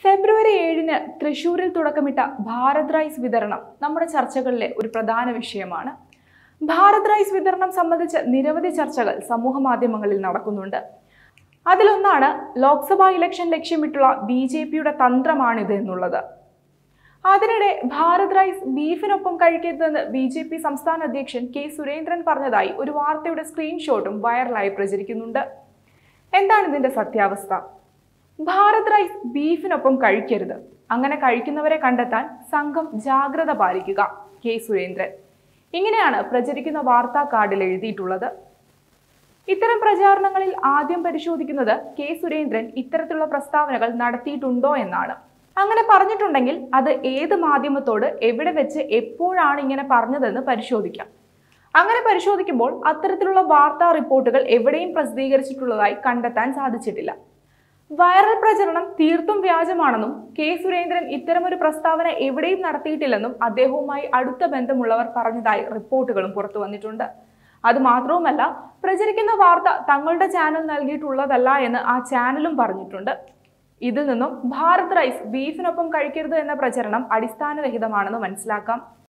ഫെബ്രുവരി 7-ന് തൃശൂരിൽ തുടക്കമിട്ട ഭാരത് റൈസ് വിതരണം നമ്മുടെ ചർച്ചകളിലെ ഒരു പ്രധാന വിഷയമാണ്. ഭാരത് റൈസ് വിതരണം സംബന്ധിച്ച് നിരവധി ചർച്ചകൾ സമൂഹ മാധ്യമങ്ങളിൽ നടക്കുന്നുണ്ട്. അതിലൊന്നാണ് ലോക്സഭാ ഇലക്ഷൻ ലക്ഷ്യമിട്ടുള്ള BJPയുടെ തന്ത്രമാണിത് എന്നുള്ളത്. അതിനിടെ ഭാരത് റൈസ് ബീഫിനൊപ്പം കഴിക്കരുതെന്ന് BJP സംസ്ഥാന അധ്യക്ഷൻ K. സുരേന്ദ്രൻ പറഞ്ഞതായി ഒരു വാർത്തയുടെ സ്ക്രീൻഷോട്ടും വൈറലായി പ്രചരിക്കുന്നുണ്ട്. എന്താണ് ഇതിന്റെ സത്യാവസ്ഥ? ഭാരത് റൈസ് ബീഫിനൊപ്പം കഴിക്കരുത്, അങ്ങനെ കഴിക്കുന്നവരെ കണ്ടെത്താൻ സംഘം ജാഗ്രത പാലിക്കുക, K. സുരേന്ദ്രൻ. ഇങ്ങനെയാണ് പ്രചരിക്കുന്ന വാർത്താ കാർഡിൽ എഴുതിയിട്ടുള്ളത്. ഇത്തരം പ്രചാരണങ്ങളിൽ ആദ്യം പരിശോധിക്കുന്നത് K. സുരേന്ദ്രൻ ഇത്തരത്തിലുള്ള പ്രസ്താവനകൾ നടത്തിയിട്ടുണ്ടോ എന്നാണ്. അങ്ങനെ പറഞ്ഞിട്ടുണ്ടെങ്കിൽ അത് ഏത് മാധ്യമത്തോട് എവിടെ വെച്ച് എപ്പോഴാണ് ഇങ്ങനെ പറഞ്ഞതെന്ന് പരിശോധിക്കാം. അങ്ങനെ പരിശോധിക്കുമ്പോൾ അത്തരത്തിലുള്ള വാർത്താ റിപ്പോർട്ടുകൾ എവിടെയും പ്രസിദ്ധീകരിച്ചിട്ടുള്ളതായി കണ്ടെത്താൻ സാധിച്ചിട്ടില്ല. വൈറൽ പ്രചരണം തീർത്തും വ്യാജമാണെന്നും K. സുരേന്ദ്രൻ ഇത്തരമൊരു പ്രസ്താവന എവിടെയും നടത്തിയിട്ടില്ലെന്നും അദ്ദേഹവുമായി അടുത്ത ബന്ധമുള്ളവർ പറഞ്ഞതായി റിപ്പോർട്ടുകളും പുറത്തു വന്നിട്ടുണ്ട്. അതുമാത്രവുമല്ല, പ്രചരിക്കുന്ന വാർത്ത തങ്ങളുടെ ചാനൽ നൽകിയിട്ടുള്ളതല്ല എന്ന് ആ ചാനലും പറഞ്ഞിട്ടുണ്ട്. ഇതിൽ നിന്നും ഭാരത് റൈസ് ബീഫിനൊപ്പം കഴിക്കരുത് എന്ന പ്രചരണം അടിസ്ഥാനരഹിതമാണെന്ന് മനസ്സിലാക്കാം.